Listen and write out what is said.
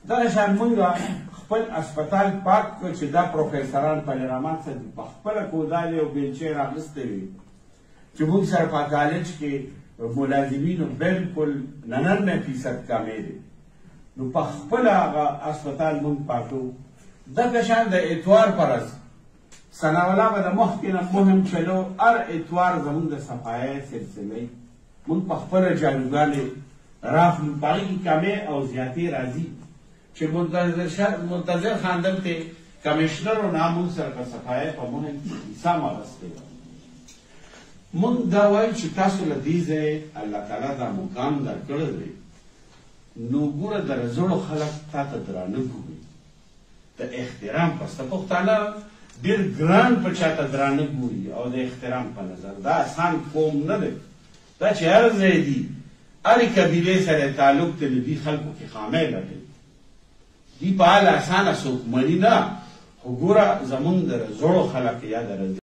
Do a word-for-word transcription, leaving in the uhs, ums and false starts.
دغه شان مونږ خپل اسپتال پاک کړ چې دا پروفیسران پارلمان څه دي په خپله کودالې او بیلچې راغلستې وي چې موږ سره په کالج کې ملازمینو بالکل ننانوے فیصد کامې دي نو په خپله هغه اسپتال موږ پاکو. دغه شان د اتوار په ورځ ثناءالله به د مخکې نه مهم چلو هر اتوار زموږ د صفایۍ سلسلې موږ په خپله جالوګانې راخلو په هغې کې کمې او زیاتې راځي چې منتظر خان دلته کمیشنر او نامون سره په صفایۍ په مهم حصه اخیستی وه. موږ دا وایو چې تاسو له دې ځایه الله تعالی دا مقام درکړی دی نو ګوره د رزړو خلک تا ته درانه ګوري د احترام پسته پښتانه ډېر ګران په چاته درانه ګوري او د احترام په نظر دا آسان قوم نه دی دا چې هر ځای دي هرې قبیلې سره تعلق دی د دې خلکو کې خامۍ لري دی په حال آسانه څوک مني نه خو ګوره زمونږ د رزړو خلک یا د